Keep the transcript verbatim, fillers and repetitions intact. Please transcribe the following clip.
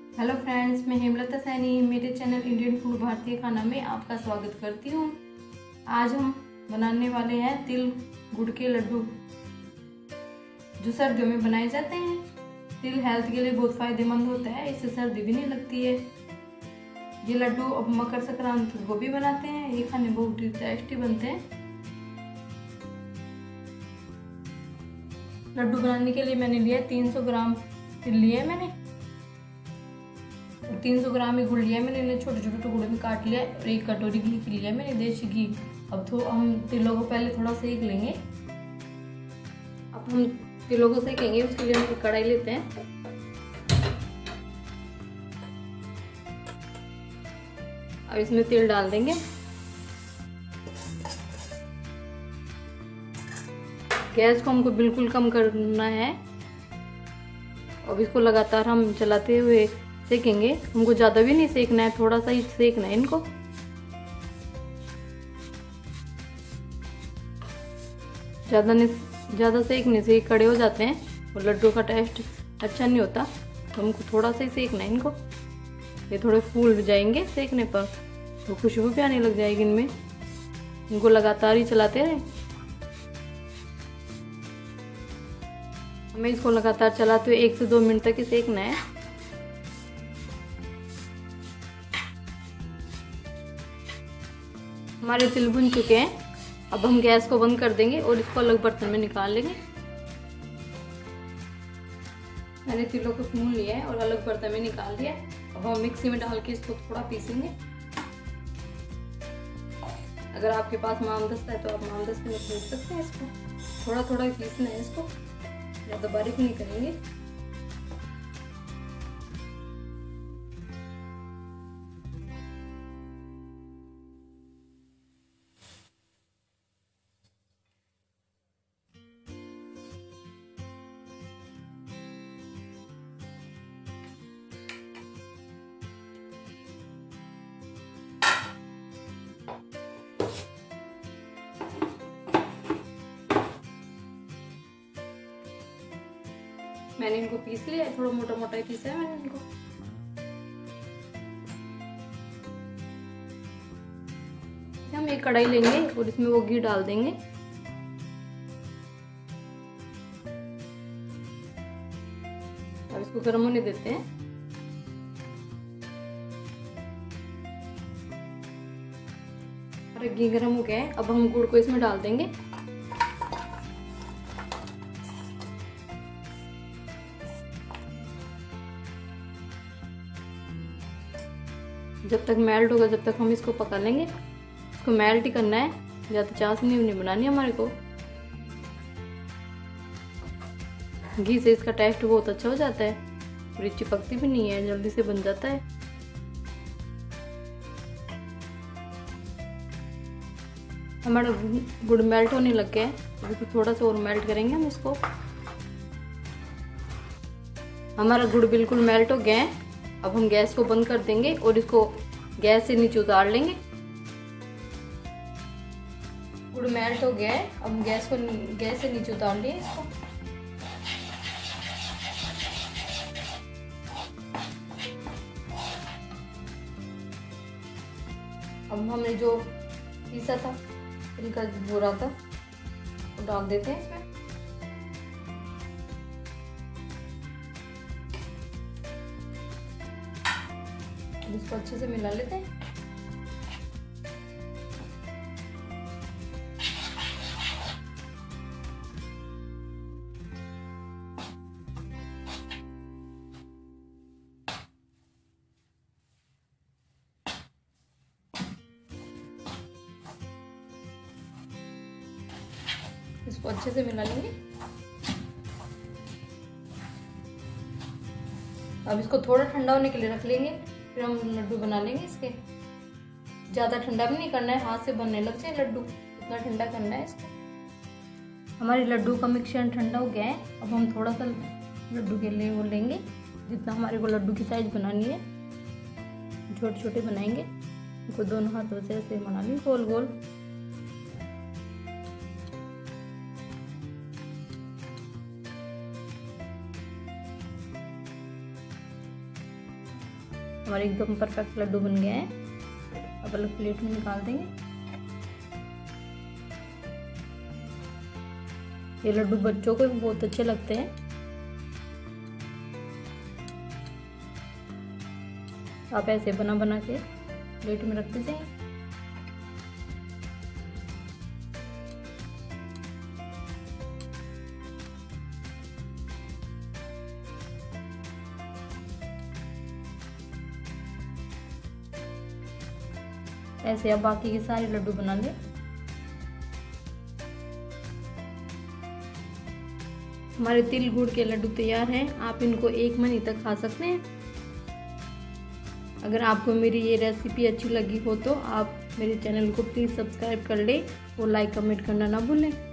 Hello friends, मैं हेमलता सैनी मेरे channel Indian food भारतीय खाना में आपका स्वागत करती हूँ। आज हम बनाने वाले हैं तिल गुड़ के लड्डू, जो सर्दियों में बनाए जाते हैं। तिल हेल्थ के लिए बहुत फायदेमंद होता है, इससे सर्दी भी नहीं लगती है। ये लड्डू अब मकर संक्रांति को भी बनाते हैं, ये खाने बहुत ही टेस्टी बनते हैं। लड्डू बनाने के लिए मैंने लिया तीन सौ ग्राम तिल लिए मैंने, तीन सौ ग्राम ही गुड़ लिया मैंने, इन्हें छोटे छोटे टुकड़ों में काट लिया और एक कटोरी घी लिया मैंने, देसी घी। अब तो हम तिलों को पहले थोड़ा सेक लेंगे। अब हम तिलों को सेकेंगे, उसके लिए हम कढ़ाई लेते हैं। अब इसमें तिल डाल देंगे। गैस को हमको बिल्कुल कम करना है। अब इसको लगातार हम चलाते हुए सेकेंगे। हमको ज्यादा भी नहीं सेकना है, थोड़ा सा ही सेकना है इनको। ज्यादा नहीं, ज्यादा सेकने से कड़े हो जाते हैं और लड्डू का टेस्ट अच्छा नहीं होता, तो हमको थोड़ा सा ही सेकना है इनको। ये थोड़े फूल जाएंगे सेकने पर, तो खुशबू भी आने लग जाएगी इनमें। इनको लगातार ही चलाते रहे। हमें इसको लगातार चलाते हुए एक से दो मिनट तक ही सेकना है। हमारे तिल भुन चुके हैं। अब हम गैस को बंद कर देंगे और इसको अलग बर्तन में निकाल लेंगे। मैंने तिलों को भून लिया है और अलग बर्तन में निकाल दिया। अब हम मिक्सी में डाल के इसको थोड़ा पीसेंगे। अगर आपके पास मामदस्ता है तो आप मामदस्ते में पीस सकते हैं इसको। थोड़ा थोड़ा पीसना है इसको, ज़्यादा बारीक नहीं करेंगे। मैंने इनको पीस लिया है, थोड़ा मोटा मोटा ही पीसा है मैंने इनको। हम एक कढ़ाई लेंगे और इसमें वो घी डाल देंगे। अब इसको गर्म होने देते हैं। और घी गर्म हो गया है, अब हम गुड़ को इसमें डाल देंगे। जब तक मेल्ट होगा जब तक हम इसको पका लेंगे। इसको मेल्ट ही करना है, ज़्यादा चाशनी नहीं बनानी हमारे को। घी से इसका टेस्ट बहुत अच्छा हो जाता है और ये चिपकती भी नहीं है, जल्दी से बन जाता है। हमारा गुड़ मेल्ट होने लग गया है, अभी तो थोड़ा सा और मेल्ट करेंगे हम इसको। हमारा गुड़ बिल्कुल मेल्ट हो गया है। अब हम गैस को बंद कर देंगे और इसको गैस से नीचे उतार लेंगे। गुड़ मेल्ट हो गया है, अब हम गैस को गैस से नीचे उतार लिए इसको। अब हमने जो पीसा था तिल का बोरा था वो डाल देते हैं इसमें। इसको अच्छे से मिला लेते हैं। इसको अच्छे से मिला लेंगे। अब इसको थोड़ा ठंडा होने के लिए रख लेंगे, फिर हम लड्डू बना लेंगे इसके। ज़्यादा ठंडा भी नहीं करना है, हाथ से बनने लग जाए लड्डू, इतना ठंडा करना है इसको। हमारे लड्डू का मिक्सचर ठंडा हो गया है। अब हम थोड़ा सा लड्डू के लिए वो लेंगे, जितना हमारे को लड्डू की साइज बनानी है। छोटे छोटे बनाएंगे, इनको दोनों हाथों से ऐसे बना लेंगे गोल गोल। हमारे एकदम परफेक्ट लड्डू बन गए हैं। अब अलग प्लेट में निकाल देंगे। ये लड्डू बच्चों को भी बहुत अच्छे लगते हैं। आप ऐसे बना बना के प्लेट में रख दीजिए। ऐसे आप बाकी के सारे लड्डू बना लें। हमारे तिल गुड़ के लड्डू तैयार हैं। आप इनको एक महीने तक खा सकते हैं। अगर आपको मेरी ये रेसिपी अच्छी लगी हो तो आप मेरे चैनल को प्लीज़ सब्सक्राइब कर लें और लाइक कमेंट करना ना भूलें।